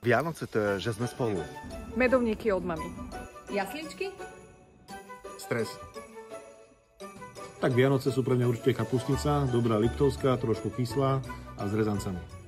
Vianoce to je, že sme spolu. Medovníky od mami. Jasličky? Stres. Tak Vianoce sú pre mňa určite kapustnica, dobrá liptovská, trošku kyslá a s rezancami.